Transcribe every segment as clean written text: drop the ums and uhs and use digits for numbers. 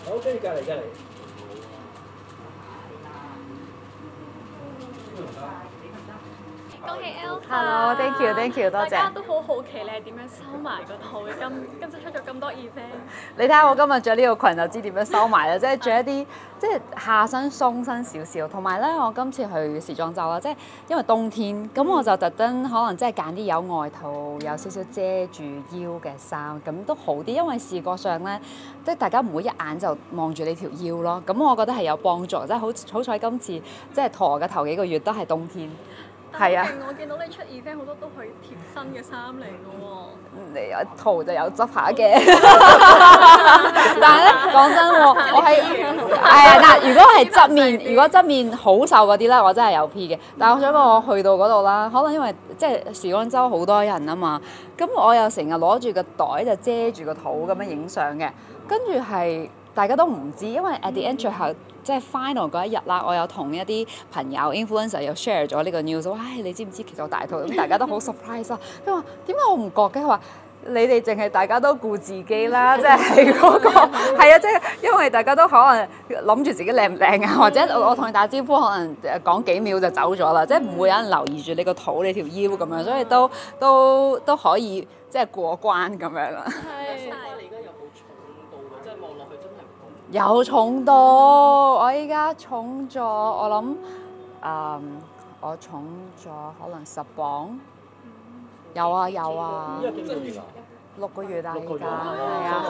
好，跟住隔離。 恭喜 Alpha！ Hello，thank you，多謝。 大家都好好奇你係點樣收埋個肚嘅？今次出咗咁多 event。 你睇下我今日着呢個裙就知點樣收埋啦，即係着一啲即係下身鬆身少少，同埋咧我今次去時裝周啦，即係因為冬天，咁我就特登可能即係揀啲有外套、有少少遮住腰嘅衫，咁都好啲，因為視覺上咧，即係大家唔會一眼就望住你條腰咯，咁我覺得係有幫助，即係好彩今次即係陀嘅頭幾個月都係冬天。係啊！ 我見到你出 event 好多都係貼身嘅衫嚟嘅喎。 你有圖就有執下嘅，但係咧講真喎，我係嗱，如果側面好瘦嗰啲咧，我真係有 P 嘅。但係我想講，我去到嗰度啦，可能因為即係時裝周好多人啊嘛，咁我又成日攞住個袋就遮住個肚咁樣影相嘅，跟住係大家都唔知，因為 at the end 最後。即係 final 嗰一日啦，我有同一啲朋友 influencer 又 share 咗呢個 news， 話你知唔知其實我大肚？咁大家都好 surprise 啊！佢話點解我唔覺嘅？佢話你哋淨係大家都顧自己啦，即係嗰個係啊，即係因為大家都可能諗住自己靚唔靚啊，或者我同你打招呼可能講幾秒就走咗啦，即係唔會有人留意住你個肚、你條腰咁樣，所以都可以即係過關咁樣啦。有重到，我依家重咗，我諗我重咗可能10磅，有啊。 依家幾個月啊 ？6個月啊，而家係啊，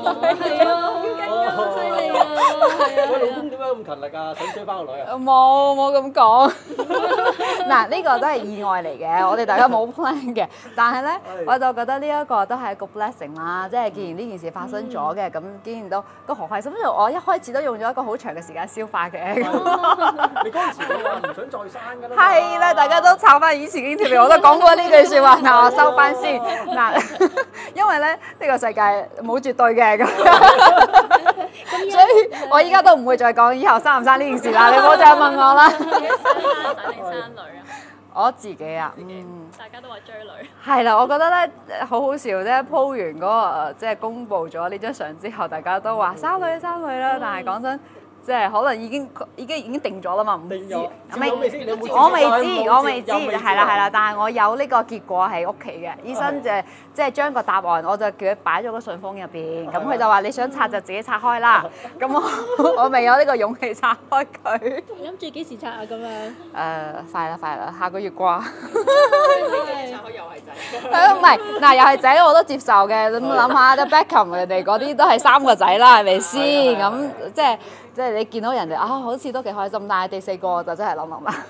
好犀利啊！ 我老公點解咁勤力啊？想追翻個女啊？ 冇咁講。嗱，呢個都係意外嚟嘅，我哋大家冇 plan 嘅。但係咧，我就覺得呢一個都係一個 blessing 啦。即係既然呢件事發生咗嘅，咁既然都好開心。因為我一開始都用咗一個好長嘅時間消化嘅。 你嗰陣時你話唔想再生㗎啦。 係啦，大家都抄翻以前嘅 interview， 我都講過呢句説話。嗱，我收翻先。嗱，因為咧呢個世界冇絕對嘅咁，所以我依家都唔會再講以後生唔生呢件事啦。你唔好再問我啦。 生仔定生女啊？ 我自己啊， 大家都話追女。 係啦，我覺得咧好好笑啫。鋪完嗰個即係公佈咗呢張相之後，大家都話生女啦。但係講真。即係可能已經定咗啦嘛，唔知。我未知，係啦，但係我有呢個結果喺屋企嘅，醫生即係將個答案，我就叫佢擺咗個信封入邊，咁佢就話你想拆就自己拆開啦，咁我未有呢個勇氣拆開佢。 諗住幾時拆啊？咁樣？ 快啦，下個月啩。 拆開又係仔。 唔係嗱，又係仔我都接受嘅。咁諗下，The Beckham 人哋嗰啲都係3個仔啦，係咪先？咁即係你見到人哋好似都幾開心，但係第4個就真係諗啦。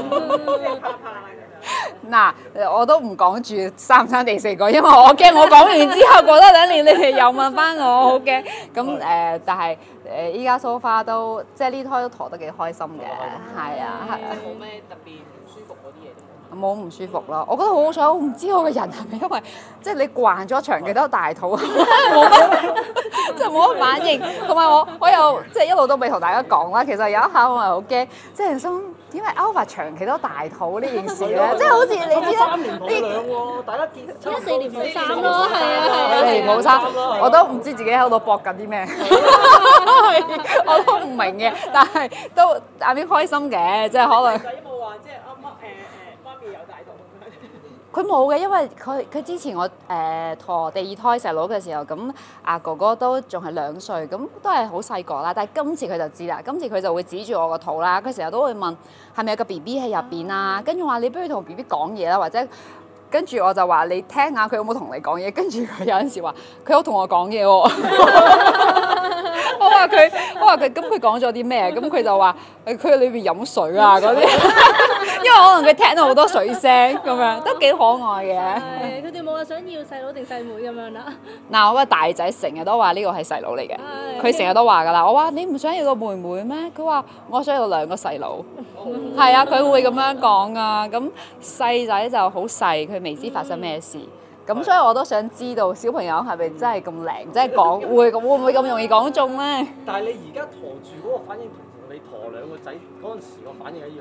嗱，我都唔講住生唔生第4個，因為我驚我講完之後過多2年，你哋又問翻我，好驚。咁但係依家 so far 都即係呢胎都陀得幾開心嘅，係啊。 冇咩特別唔舒服嗰啲嘢。 冇唔舒服咯，我覺得好好彩，我唔知我個人係咪因為即係你慣咗長期都大肚，冇乜即係冇乜反應，同埋我又即係一路都未同大家講啦。其實有一下我係好驚，即係心點解 Alpha 長期都大肚呢件事咧？即係好似你知啦， 3年冇兩喎，大家見 4年冇生咯，係啊。 4年冇生，我都唔知自己喺度搏緊啲咩，我都唔明嘅，但係都阿邊開心嘅，即係可能。 有冇話即係媽咪有大肚咁樣？ 佢冇嘅，因為佢之前我陀第2胎細佬嘅時候，咁阿哥哥都仲係2歲，咁都係好細個啦。但係今次佢就知啦，今次佢就會指住我個肚啦，佢成日都會問係咪有個 BB 喺入邊啊？跟住話你不如同 BB 講嘢啦，或者跟住我就話你聽下佢有冇同你講嘢。跟住佢有陣時話佢有同我講嘢喎。我話佢，咁佢講咗啲咩？咁佢就話佢喺裏邊飲水啊嗰啲，因為可能佢聽到好多水聲咁樣，都幾可愛嘅。 係，佢哋冇話想要細佬定細妹咁樣啦。 嗱，我個大仔成日都話呢個係細佬嚟嘅，佢成日都話㗎啦。我話你唔想要個妹妹咩？佢話我想要2個細佬。係啊，佢會咁樣講啊。咁細仔就好細，佢未知發生咩事。咁所以我都想知道小朋友係咪真係咁靈，即係講會唔會咁容易講中咧？ 但係你而家陀住嗰個反應同你陀2個仔嗰陣時個反應一樣啊？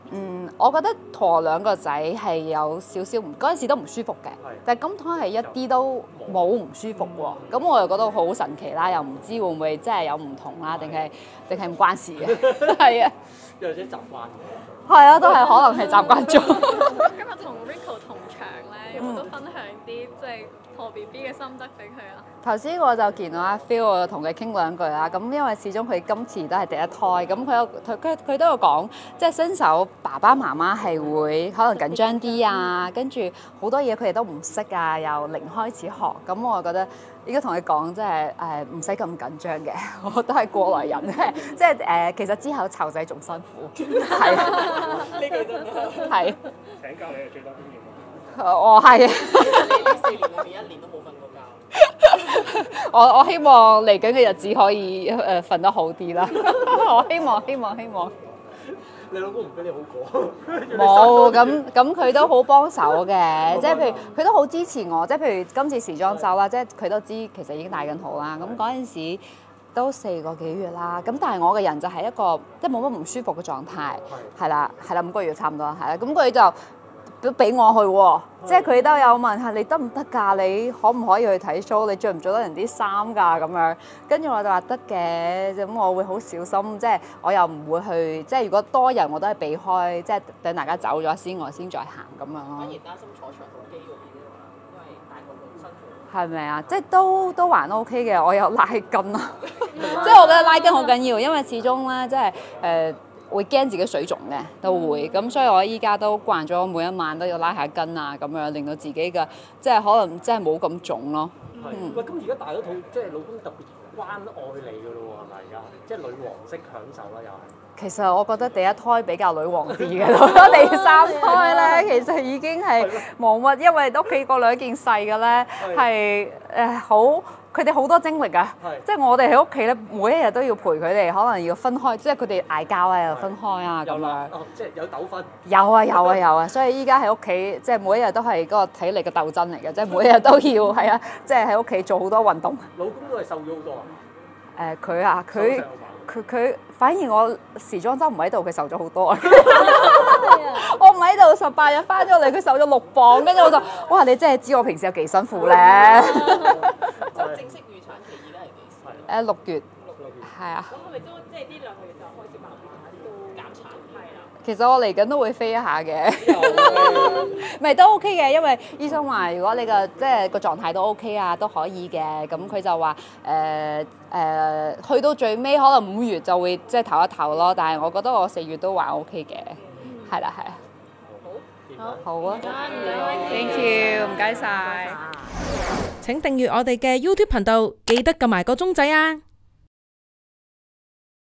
我覺得陀兩個仔係有少少唔嗰陣時都唔舒服嘅，但係今胎係一啲都冇唔舒服喎。咁我又覺得好神奇啦，又唔知會唔會真係有唔同啦，定係唔關事嘅，係啊， 又或者習慣。 係啊，都係可能係習慣咗。 今日同 Rico 同場咧，有冇都分享啲即係陀 BB 嘅心得俾佢啊？ 頭先我就見到阿 Phil， 我就同佢傾兩句啦。咁因為始終佢今次都係第一胎，咁佢都有講，即係新手爸爸媽媽係會可能緊張啲啊，跟住好多嘢佢哋都唔識啊，由零開始學。咁我覺得應該同佢講，即係唔使咁緊張嘅，我都係過來人嘅，即係其實之後湊仔仲辛苦，係呢句真係。 係。 請教你係最多經驗咯。 我係啊。 你呢4年裏面1年都冇瞓過覺。 我希望嚟緊嘅日子可以瞓得好啲啦。我希望。 你老公唔俾你好過？ 冇咁佢都好幫手嘅，即係譬如佢都好支持我，即係譬如今次時裝周啦，即係佢都知其實已經帶緊好啦。咁嗰陣時都4個幾月啦，咁但係我嘅人就係一個即係冇乜唔舒服嘅狀態，係啦5個月差唔多係啦，咁佢就都俾我去喎，即係佢都有問下你得唔得㗎？你可唔可以去睇 show？你着唔着得人啲衫㗎？咁樣，跟住我就話得嘅，咁我會好小心，即係我又唔會去，即係如果多人我都係避開，即係等大家走咗先，我先再行咁樣咯。 反而擔心坐長途機嗰啲啊，因為大個咁辛苦。 係咪啊？即係都還 OK 嘅，我有拉筋啊，即係我覺得拉筋好緊要，因為始終咧即係會驚自己水腫嘅，都會咁，所以我依家都慣咗每一晚都要拉下筋啊，咁樣令到自己嘅即係可能即係冇咁腫咯。 喂，咁而家大咗肚，即係老公特別關愛你㗎咯喎，係咪而家？即係女王式享受啦，又係。 其實我覺得第一胎比較女王啲嘅，第3胎咧其實已經係冇乜，因為屋企嗰2件細嘅咧係好，佢哋好多精力啊！即係我哋喺屋企咧，每一日都要陪佢哋，可能要分開，即係佢哋嗌交啊，又分開啊咁樣。 即係有糾紛。 有啊，所以依家喺屋企，即係每一日都係嗰個體力嘅鬥爭嚟嘅，即係每一日都要係啊，即係喺屋企做好多運動。 老公都係瘦咗好多啊！ 佢啊，佢反而我時裝周唔喺度，佢瘦咗好多。我唔喺度18日翻咗嚟，佢瘦咗6磅，跟住我就哇！你真係知我平時有幾辛苦咧。 正式預產期而家係幾時 ？6月。係啊。 咁係咪都即係呢2個月就開始慢慢都減產？係啦。 其實我嚟緊都會飛一下嘅，唔係都 OK 嘅，因為醫生話如果你個即係個狀態都 OK 啊，都可以嘅。咁佢就話去到最尾可能5月就會即係唞一唞咯。但係我覺得我4月都還 OK 嘅，係啦。好啊 ，Thank you， 唔該晒。 請訂閱我哋嘅 YouTube 頻道，記得撳埋個鐘仔啊！